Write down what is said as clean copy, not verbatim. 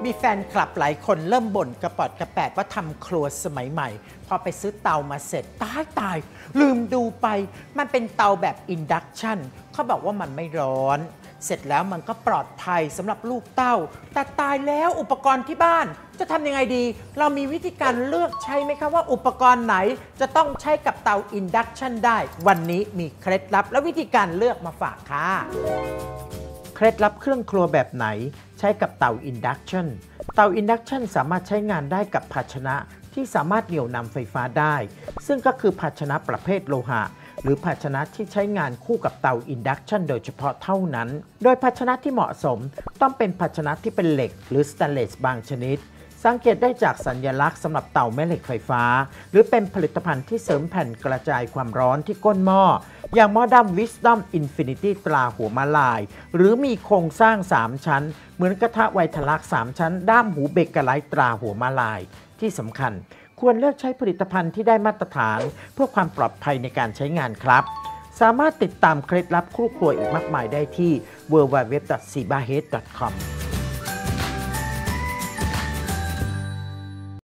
มีแฟนคลับหลายคนเริ่มบ่นกระปอดกระแปดว่าทำครัวสมัยใหม่พอไปซื้อเตามาเสร็จตายลืมดูไปมันเป็นเตาแบบอินดักชันเขาบอกว่ามันไม่ร้อนเสร็จแล้วมันก็ปลอดภัยสำหรับลูกเต้าแต่ตายแล้วอุปกรณ์ที่บ้านจะทำยังไงดีเรามีวิธีการเลือกใช้ไหมคะว่าอุปกรณ์ไหนจะต้องใช้กับเตาอินดักชันได้วันนี้มีเคล็ดลับและวิธีการเลือกมาฝากค่ะเคล็ดลับเครื่องครัวแบบไหนใช้กับเตาอินดักชันเตาอินดักชันสามารถใช้งานได้กับภาชนะที่สามารถเหนี่ยวนำไฟฟ้าได้ซึ่งก็คือภาชนะประเภทโลหะหรือภาชนะที่ใช้งานคู่กับเตาอินดักชันโดยเฉพาะเท่านั้นโดยภาชนะที่เหมาะสมต้องเป็นภาชนะที่เป็นเหล็กหรือสแตนเลสบางชนิดสังเกตได้จากสัญลักษณ์สำหรับเตาแม่เหล็กไฟฟ้าหรือเป็นผลิตภัณฑ์ที่เสริมแผ่นกระจายความร้อนที่ก้นหม้ออย่างหม้อด้าม Wisdom Infinity ตราหัวม้าลายหรือมีโครงสร้าง3ชั้นเหมือนกระทะไวทลัก3ชั้นด้ามหูเบเกอร์ไลท์ตราหัวม้าลายที่สำคัญควรเลือกใช้ผลิตภัณฑ์ที่ได้มาตรฐานเพื่อความปลอดภัยในการใช้งานครับสามารถติดตามเคล็ดลับครัวอีกมากมายได้ที่ www.sibahead.com